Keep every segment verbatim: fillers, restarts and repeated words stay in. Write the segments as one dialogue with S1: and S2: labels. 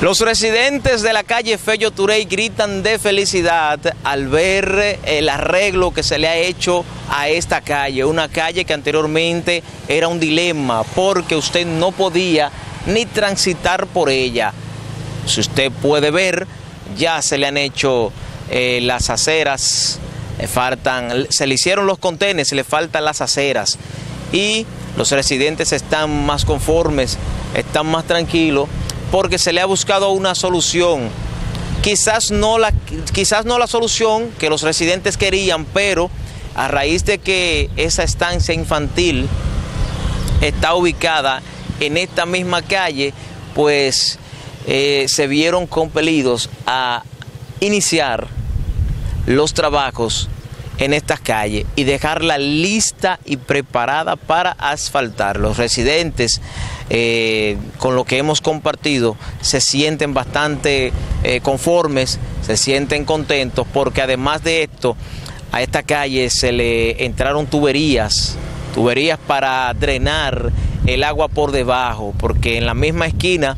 S1: Los residentes de la calle Fello Turey gritan de felicidad al ver el arreglo que se le ha hecho a esta calle, una calle que anteriormente era un dilema porque usted no podía ni transitar por ella. Si usted puede ver, ya se le han hecho eh, las aceras, le faltan, se le hicieron los contenes, le faltan las aceras y los residentes están más conformes, están más tranquilos, porque se le ha buscado una solución, quizás no la, quizás no la solución que los residentes querían, pero a raíz de que esa estancia infantil está ubicada en esta misma calle, pues eh, se vieron compelidos a iniciar los trabajos en esta calle y dejarla lista y preparada para asfaltar. Los residentes, eh, con lo que hemos compartido, se sienten bastante eh, conformes, se sienten contentos, porque además de esto, a esta calle se le entraron tuberías, tuberías para drenar el agua por debajo, porque en la misma esquina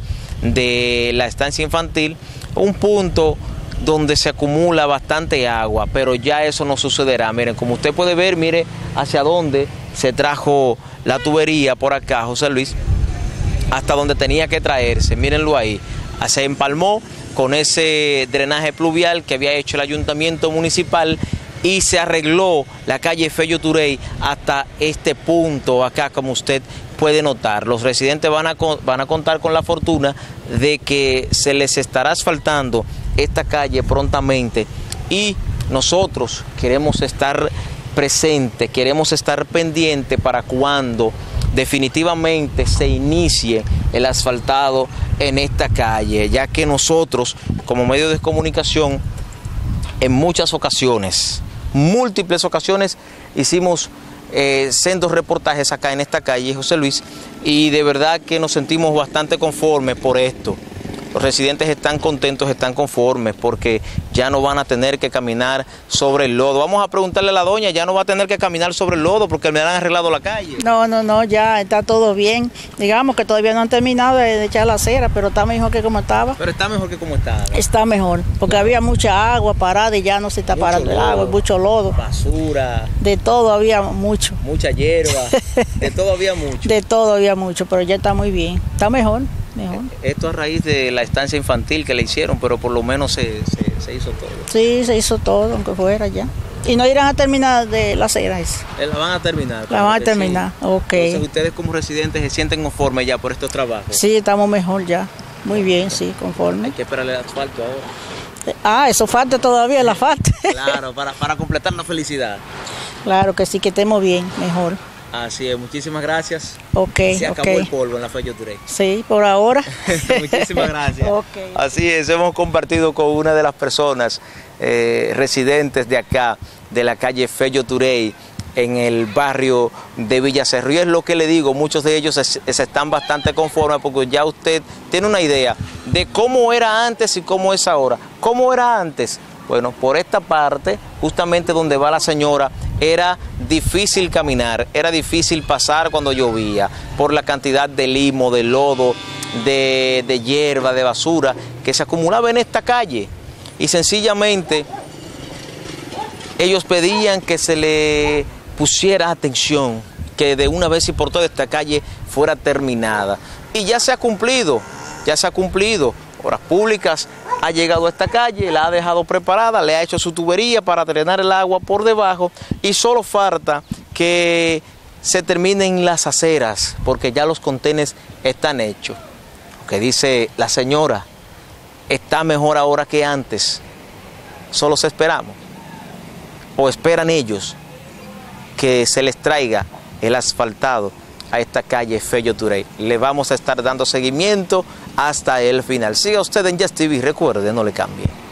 S1: de la estancia infantil, un punto donde se acumula bastante agua, pero ya eso no sucederá. Miren, como usted puede ver, mire hacia dónde se trajo la tubería por acá, José Luis, hasta donde tenía que traerse, mírenlo ahí. Se empalmó con ese drenaje pluvial que había hecho el ayuntamiento municipal y se arregló la calle Fello Turey hasta este punto acá, como usted puede notar. Los residentes van a, van a contar con la fortuna de que se les estará asfaltando esta calle prontamente y nosotros queremos estar presentes, queremos estar pendientes para cuando definitivamente se inicie el asfaltado en esta calle, ya que nosotros como medio de comunicación en muchas ocasiones, múltiples ocasiones, hicimos eh, sendos reportajes acá en esta calle, José Luis, y de verdad que nos sentimos bastante conformes por esto. Los residentes están contentos, están conformes, porque ya no van a tener que caminar sobre el lodo. Vamos a preguntarle a la doña, ya no va a tener que caminar sobre el lodo porque me han arreglado la calle.
S2: No, no, no, ya está todo bien. Digamos que todavía no han terminado de echar la acera, pero está mejor que como estaba.
S1: Pero está mejor que como estaba, ¿no?
S2: Está mejor, porque había mucha agua parada y ya no se está mucho parando lodo, el agua, mucho lodo.
S1: Basura.
S2: De todo había mucho.
S1: Mucha hierba, de todo había mucho.
S2: De todo había mucho, pero ya está muy bien, está mejor. Mejor.
S1: Esto a raíz de la estancia infantil que le hicieron, pero por lo menos se, se, se hizo todo.
S2: Sí, se hizo todo, aunque fuera ya. ¿Y no irán a terminar de la acera esa?
S1: La van a terminar.
S2: La van a terminar, sí. Ok.
S1: Entonces ustedes como residentes se sienten conformes ya por estos trabajos.
S2: Sí, estamos mejor ya. Muy bien, sí, conforme.
S1: Hay que esperar el asfalto ahora.
S2: Ah, eso falta todavía, la falta.
S1: Claro, para, para completar la felicidad.
S2: Claro que sí, que estemos bien, mejor.
S1: Así es, muchísimas gracias.
S2: Ok,
S1: Se acabó
S2: okay.
S1: el polvo en la Fello Turey.
S2: Sí, por ahora.
S1: Muchísimas gracias.
S2: Okay.
S1: Así es, hemos compartido con una de las personas eh, residentes de acá, de la calle Fello Turey, en el barrio de Villa Cerro. Y es lo que le digo, muchos de ellos se, se están bastante conformes porque ya usted tiene una idea de cómo era antes y cómo es ahora. ¿Cómo era antes? Bueno, por esta parte, justamente donde va la señora, era difícil caminar, era difícil pasar cuando llovía, por la cantidad de limo, de lodo, de, de hierba, de basura, que se acumulaba en esta calle. Y sencillamente, ellos pedían que se le pusiera atención, que de una vez y por todas esta calle fuera terminada. Y ya se ha cumplido, ya se ha cumplido. Obras Públicas ha llegado a esta calle, la ha dejado preparada, le ha hecho su tubería para drenar el agua por debajo y solo falta que se terminen las aceras porque ya los contenes están hechos. Lo que dice la señora, está mejor ahora que antes, solo se esperamos o esperan ellos que se les traiga el asfaltado a esta calle Fello Turey. Le vamos a estar dando seguimiento hasta el final. Siga usted en Jazz T V, recuerde, no le cambie.